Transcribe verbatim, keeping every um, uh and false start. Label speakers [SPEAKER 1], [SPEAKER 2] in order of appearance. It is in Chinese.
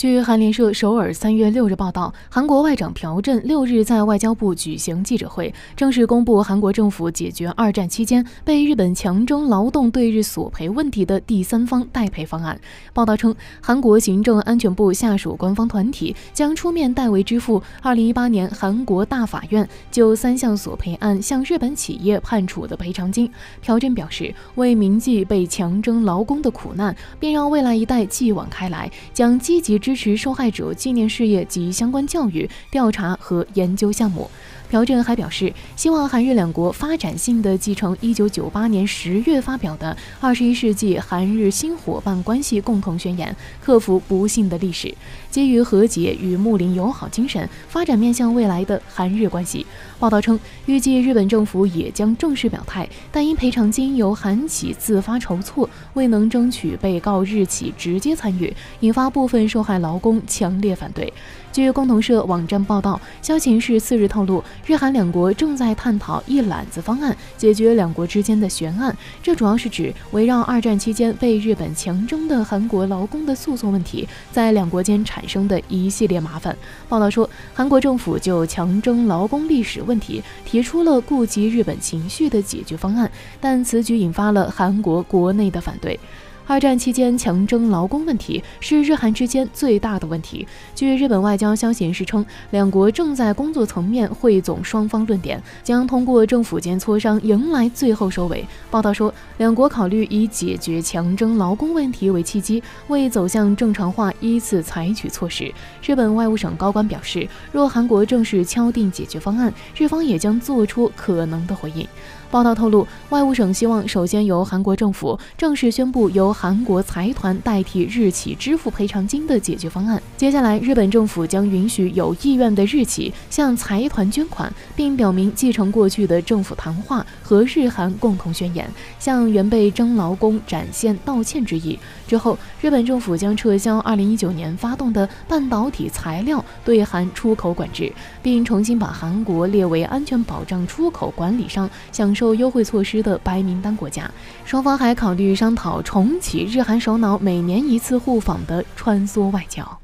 [SPEAKER 1] 据韩联社首尔三月六日报道，韩国外长朴振六日在外交部举行记者会，正式公布韩国政府解决二战期间被日本强征劳动对日索赔问题的第三方代赔方案。报道称，韩国行政安全部下属官方团体将出面代为支付二零一八年韩国大法院就三项索赔案向日本企业判处的赔偿金。朴振表示，为铭记被强征劳工的苦难，并让未来一代继往开来，将积极支持受害者纪念事业及相关教育、调查和研究项目。朴振还表示，希望韩日两国发展性地继承一九九八年十月发表的二十一世纪韩日新伙伴关系共同宣言，克服不幸的历史，基于和解与睦邻友好精神，发展面向未来的韩日关系。报道称，预计日本政府也将正式表态，但因赔偿金由韩企自发筹措，未能争取被告日企直接参与，引发部分受害劳工强烈反对。据共同社网站报道，消息人士四日透露，日韩两国正在探讨一揽子方案，解决两国之间的悬案。这主要是指围绕二战期间被日本强征的韩国劳工的诉讼问题，在两国间产生的一系列麻烦。报道说，韩国政府就强征劳工历史问题提出了顾及日本情绪的解决方案，但此举引发了韩国国内的反对。二战期间强征劳工问题是日韩之间最大的问题。据日本外交消息人士称，两国正在工作层面汇总双方论点，将通过政府间磋商迎来最后收尾。报道说，两国考虑以解决强征劳工问题为契机，为走向正常化依次采取措施。日本外务省高官表示，若韩国正式敲定解决方案，日方也将做出可能的回应。报道透露，外务省希望首先由韩国政府正式宣布由韩国财团代替日企支付赔偿金的解决方案。接下来，日本政府将允许有意愿的日企向财团捐款，并表明继承过去的政府谈话和日韩共同宣言，向原被征劳工展现道歉之意。之后，日本政府将撤销二零一九年发动的半导体材料对韩出口管制，并重新把韩国列为安全保障出口管理上享受优惠措施的白名单国家。双方还考虑商讨重启日韩首脑每年一次互访的穿梭外交。